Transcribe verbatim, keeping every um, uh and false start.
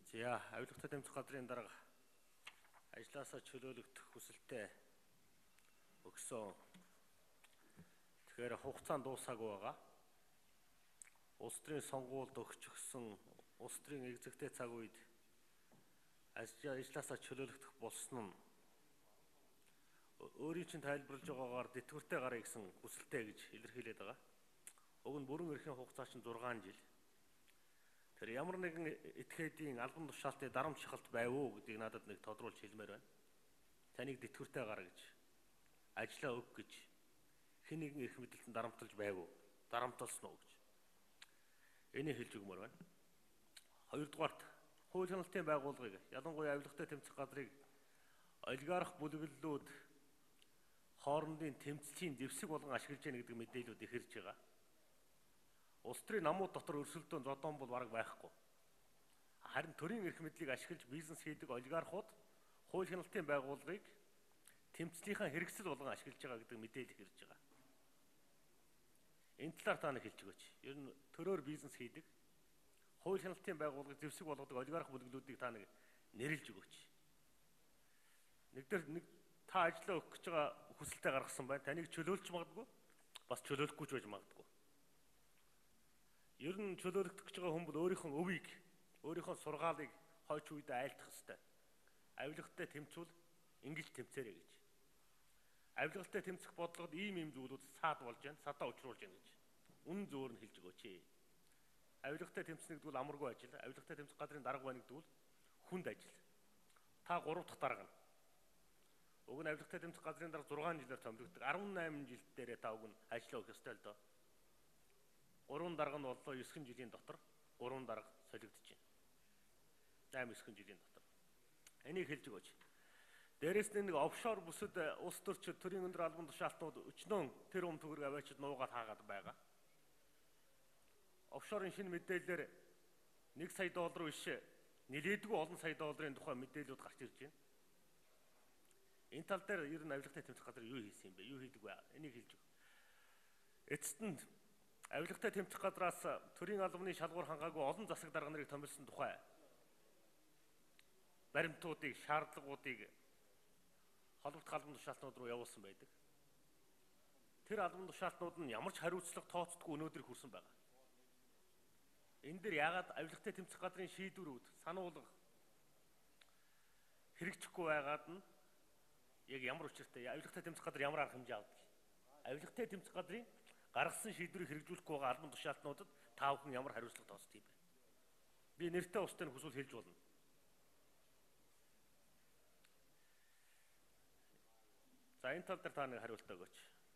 За авилгатай тэмцэх газрын дарга ажлаасаа чөлөөлөгдөх хүсэлтэй өгсөн. Тэгэхээр хугацаанд дуусаагүй байгаа. Улс төрийн сонгуульд өгчихсөн улс төрийн экзекутив цаг үед ажлаасаа чөлөөлөгдөх болсон нь өөрийн чинь тайлбарлаж байгаагаар дэтгэвртэй гараа гэсэн хүсэлтэй гэж илэрхийлээд байгаа. Уг нь бүрэн эрхийн хугацаа чинь зургаан жил. Тэр ямар нэгэн этгээдийн албан тушаалтын дарамт шахалт байв уу гэдгийг надад нэг тодруулж хэлмээр байна. Таныг дэтгэвртэй гараа гэж, ажлаа өг гэж хэн нэгэн эрх мэдэлтэн дарамтлаж байв уу? Дарамтлсан уу гэж. Энийг хэлж өгмөр байна. Хоёрдугаарт хууль хяналтын байгууллагыг, ялангуяа авилгатай тэмцэх газрыг олигарх бүлэглэлүүд хоорондын тэмцлийн дэвсэг болгон ашиглаж яах гэдэг мэдээлүүд их ирж байгаа. Улс төрийн намууд дотор өрсөлдөөн зодон бол бараг байхгүй. Харин төрийн эрх мэдлийг ашиглаж бизнес хийдэг олигархууд хууль хяналтын байгууллагыг тэмцлийнхаа хэрэгсэл болгон ашиглаж байгаа гэдэг мэдээлэл ирж байгаа. Энэ талаар та нэг хэлж өгөөч. Ер нь төрөөр бизнес хийдэг хууль хяналтын байгууллагыг зэвсэг болгодог олигарх бүлэглүүдийг та нэг нэрлэж өгөөч. Нэгдэр нэг та ажиллаа өгөх гэж байгаа хүсэлтэд гаргасан байна. Таныг чөлөөлж магадгүй, бас чөлөөлөхгүй ч байж магадгүй. Ер нь чөлөөлөгдөх гэж байгаа хүн бол өөрийнхөө өвийг, өөрийнхөө сургаалыг хойч үедээ айлтгах ёстой. Авилгатай тэмцвэл ингэж тэмцээрэй гэж. Авилгатай тэмцэх бодлогод ийм ийм зүйлүүд саад болж байна, садаа учруулж байна гэж. Үнэн зөөр нь хэлж өгөөч. Авилгатай тэмцэх гэдэг бол амаргүй ажил. Авилгатай тэмцэх газрын дарга байна гэдэг бол хүнд ажил. Та гурав дахь дарга нь. Уг нь авилгатай тэмцэх газрын дарга зургаан жилээр томилогддог. арван найман жил дээрээ та уг нь ажиллаа өгөх ёстой л доо. гурван дарга нь боллоо есхэн жилийн дотор гурван дарга солигдож байна. найман есхэн жилийн дотор. Энийг хэлж өгөөч. Дээрээс нь нэг офшор бүсэд улс төрчид төрийн өндөр албан тушаалтнууд өчнөө тэр ум төгрөг аваачид нуугаад хаагаад байгаа. Офшорын шинэ мэдээлэлээр нэг сая доллар биш нэлээдгүй олон сая долларын тухай мэдээлэлүүд гарч ирж байна. Энэ тал дээр ер нь авилгатай тэмцэх газар юу хийсэн юм бэ? Юу хийдэг вэ? Энийг хэлж өг. Эцэст нь авилгатай тэмцэх газраас төрийн албаны шалгуур хангаагүй олон засаг дарга нарыг томилсон тухай баримтуудыг, шаардлагуудыг холбогдох албан тушаалтнууд руу явуулсан байдаг. Тэр албан тушаалтнууд нь ямар ч хариуцлага тооцдоггүй өнөөдөр хүрсэн байгаа. Энэ дээр яагаад авилгатай тэмцэх газрын шийдвэрүүд сануулга хэрэгжихгүй байгаад нь яг ямар учиртай авилгатай тэмцэх газар ямар арга хэмжээ авдаг. Авилгатай тэмцэх газрын гаргасан шийдвэрийг хэрэгжүүлэхгүй байгаа албан тушаалтнуудад та бүхэн ямар хариуцлага тооцдог юм бэ? Би нэртэй устдыг хүсвэл хэлж болно. За энэ тал дээр та нэг хариулт өгөөч.